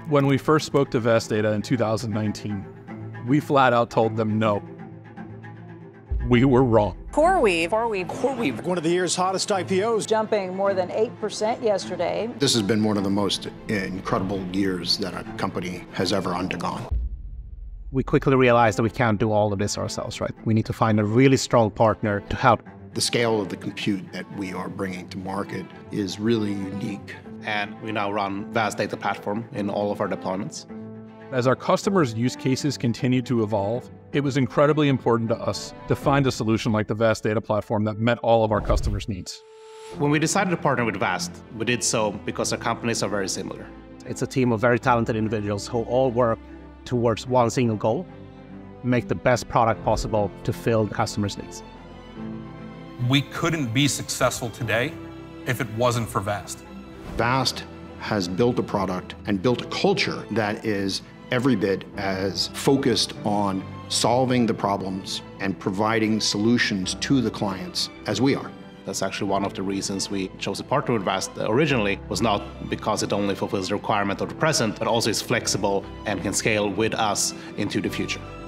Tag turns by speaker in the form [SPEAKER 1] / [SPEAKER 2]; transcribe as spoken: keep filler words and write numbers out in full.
[SPEAKER 1] When we first spoke to Vast Data in two thousand nineteen, we flat out told them no. We were wrong.
[SPEAKER 2] CoreWeave. CoreWeave.
[SPEAKER 3] CoreWeave, one of the year's hottest I P Os.
[SPEAKER 2] Jumping more than eight percent yesterday.
[SPEAKER 4] This has been one of the most incredible years that a company has ever undergone.
[SPEAKER 5] We quickly realized that we can't do all of this ourselves, right? We need to find a really strong partner to help.
[SPEAKER 4] The scale of the compute that we are bringing to market is really unique.
[SPEAKER 6] And we now run Vast Data Platform in all of our deployments.
[SPEAKER 1] As our customers' use cases continue to evolve, it was incredibly important to us to find a solution like the Vast Data Platform that met all of our customers' needs.
[SPEAKER 6] When we decided to partner with Vast, we did so because our companies are very similar.
[SPEAKER 5] It's a team of very talented individuals who all work towards one single goal: make the best product possible to fill the customers' needs.
[SPEAKER 7] We couldn't be successful today if it wasn't for Vast.
[SPEAKER 4] Vast has built a product and built a culture that is every bit as focused on solving the problems and providing solutions to the clients as we are.
[SPEAKER 6] That's actually one of the reasons we chose to partner with Vast originally, was not because it only fulfills the requirement of the present, but also is flexible and can scale with us into the future.